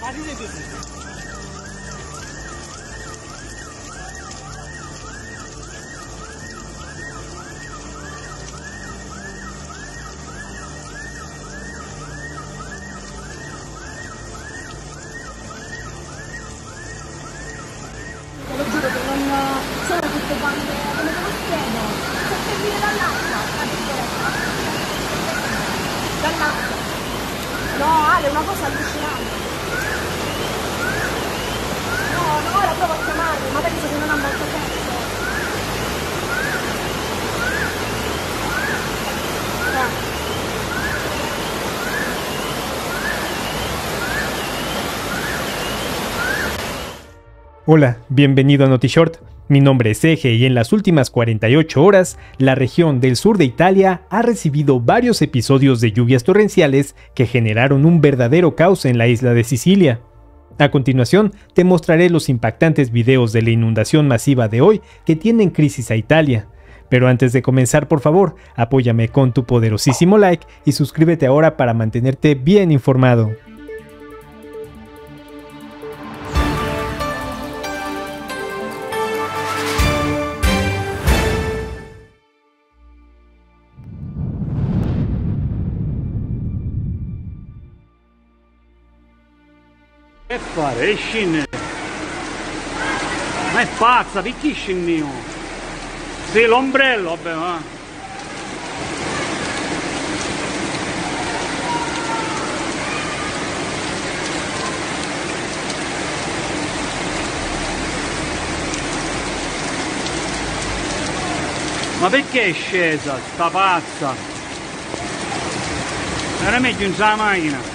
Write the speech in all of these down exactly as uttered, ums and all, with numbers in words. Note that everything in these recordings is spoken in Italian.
Lo giuro che non sono tutte quante, come te lo spiego, se per venire dall'acqua, dall'acqua. No, Ale, è una cosa allucinante. No, no, ora provo a chiamarlo, ma penso che non ha molto senso. Eh. Hola, bienvenido a NotiShort. Mi nombre es Eje y en las últimas cuarenta y ocho horas, la región del sur de Italia ha recibido varios episodios de lluvias torrenciales que generaron un verdadero caos en la isla de Sicilia. A continuación, te mostraré los impactantes videos de la inundación masiva de hoy que tienen crisis a Italia. Pero antes de comenzar, por favor, apóyame con tu poderosísimo like y suscríbete ahora para mantenerte bien informado. Che fare? E scende? Ma è pazza, perché scendino? Sì, l'ombrello, vabbè, ma... Ma perché è scesa, sta pazza? Era meglio in la macchina.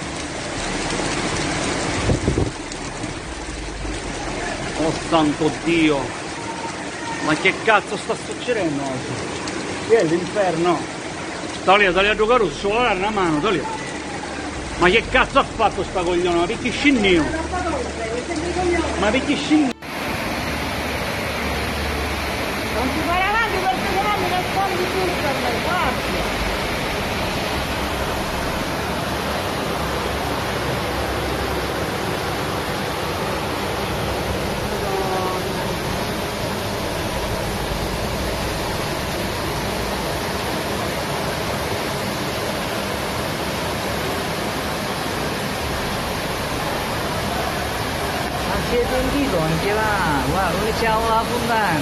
Oh santo Dio, ma che cazzo sta succedendo oggi? Che è l'inferno? Sta lì, sta lì a giocare un solare una mano, sta lì. Ma che cazzo ha fatto sta coglione? Ma perché scinnio? Ma perché scinnio? Non ti fai avanti perché se no mi nascondi tutto a me, grazie. Si è sentito anche là, guarda, dove c'è la fontana.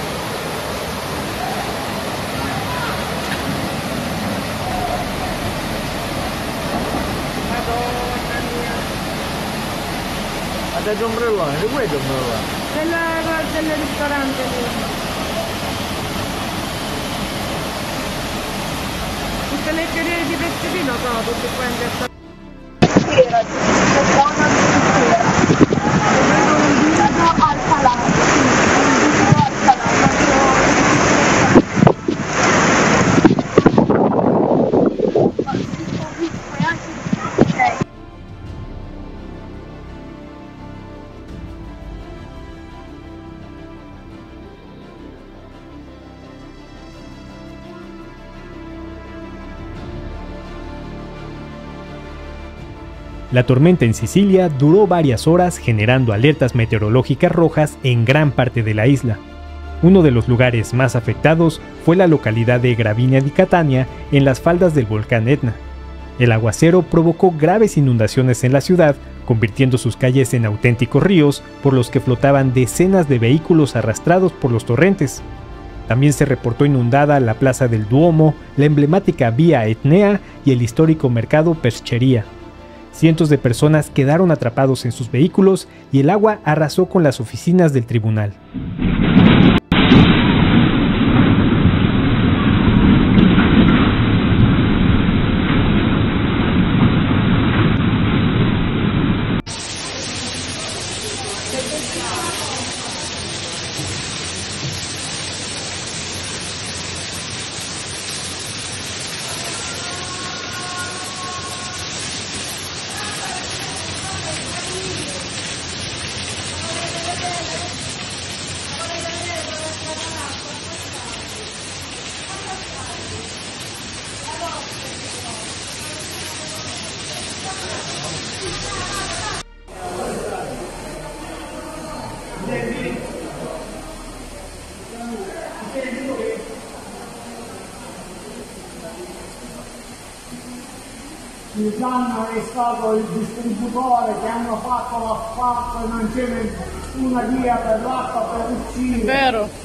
Madonna mia. Ma c'è l'ombrellone, di questo ombrellone? Del, del ristorante lì. Tutte le teorie di Pescetino sono tutte quante a La tormenta en Sicilia duró varias horas generando alertas meteorológicas rojas en gran parte de la isla. Uno de los lugares más afectados fue la localidad de Gravina di Catania, en las faldas del volcán Etna. El aguacero provocó graves inundaciones en la ciudad, convirtiendo sus calles en auténticos ríos por los que flotaban decenas de vehículos arrastrados por los torrentes. También se reportó inundada la Plaza del Duomo, la emblemática Vía Etnea y el histórico mercado Pescería. Cientos de personas quedaron atrapados en sus vehículos y el agua arrasó con las oficinas del tribunal. il danno è stato il distributore che hanno fatto l'asfalto e non c'è nessuna via per l'acqua per uscire. Vero.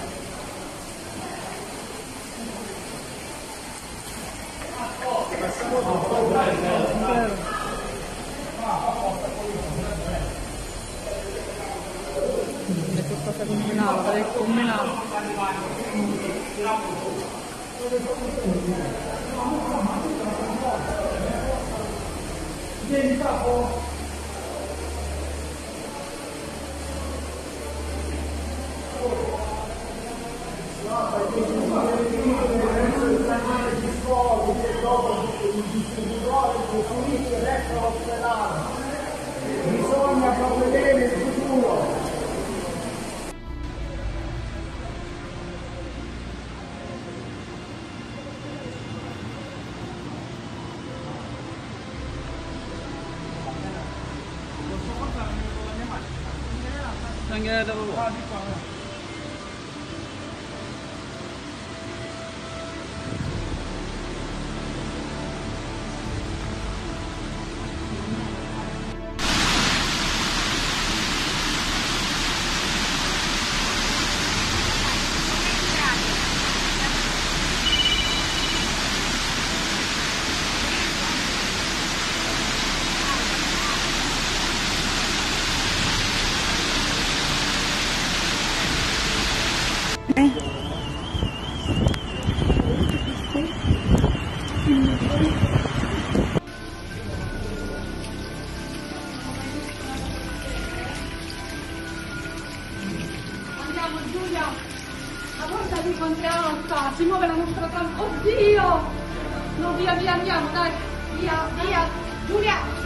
Che cosa combinava, che combinava. Vieni capo. Bisogna provvedere il futuro. Non gliela devo fare. Andiamo Giulia, la porta di quante alta, si muove la nostra trampa. Oddio! No, via, via, andiamo, dai, via, via, Giulia.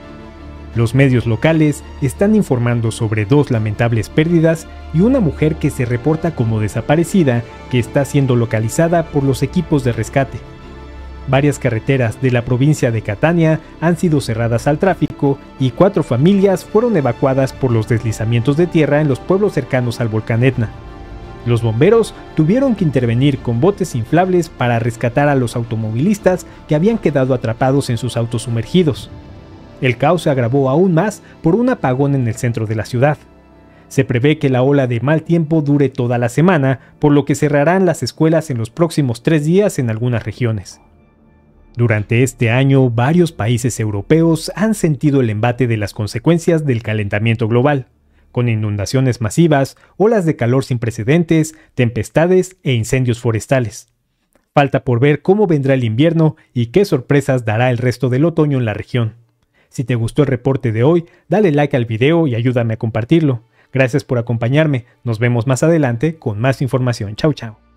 Los medios locales están informando sobre dos lamentables pérdidas y una mujer que se reporta como desaparecida que está siendo localizada por los equipos de rescate. Varias carreteras de la provincia de Catania han sido cerradas al tráfico y cuatro familias fueron evacuadas por los deslizamientos de tierra en los pueblos cercanos al volcán Etna. Los bomberos tuvieron que intervenir con botes inflables para rescatar a los automovilistas que habían quedado atrapados en sus autos sumergidos. El caos se agravó aún más por un apagón en el centro de la ciudad. Se prevé que la ola de mal tiempo dure toda la semana, por lo que cerrarán las escuelas en los próximos tres días en algunas regiones. Durante este año, varios países europeos han sentido el embate de las consecuencias del calentamiento global, con inundaciones masivas, olas de calor sin precedentes, tempestades e incendios forestales. Falta por ver cómo vendrá el invierno y qué sorpresas dará el resto del otoño en la región. Si te gustó el reporte de hoy, dale like al video y ayúdame a compartirlo. Gracias por acompañarme, nos vemos más adelante con más información. Chau chau.